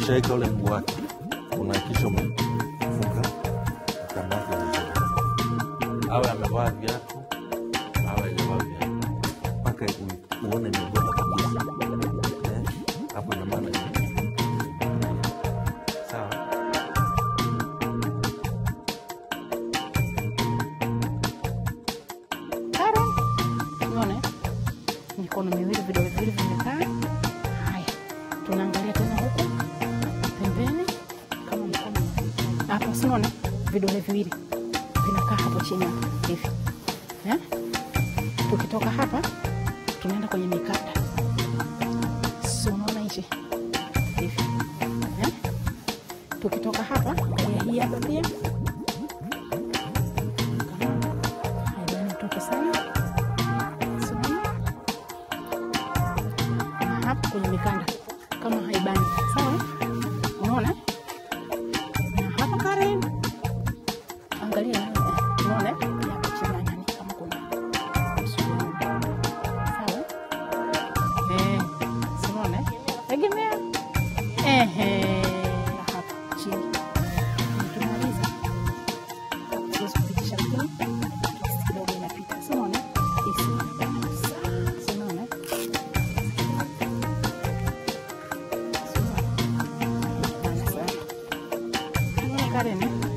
ukishaika ule mguu wake unahakikisha umefunga mkandazi vizuri. Awe amevaa viatu, awe hajavaa viatu. Mpaka uone miguu kabisa. Hapo ina maana sawa. Careen, unaona? Mikono miwili vidole viwili vimekaa. Haya. Tunaangalia tena huko pembeni kama mkono. Hapo unaona vidole viwili vinakaa hapo chini hivi. Tukitoka hapa tunaenda kwenye mikanda. So unaona hivi. Hivi. Tukitoka hapa angalia hii hapa pia. Haibani toka sana. So hapa kwenye mikanda kama haibani. Sawa? Unaona? Na hapa Careen. Angalia. Unaona? Hapa chini ndani kama kuna. Sawa? Unaona? Egemea. Hapa chini. Tumaliza. Sasa kupitisha kidogo. Kidogo inapita. Unaona? Hisi. Unaona? Careen.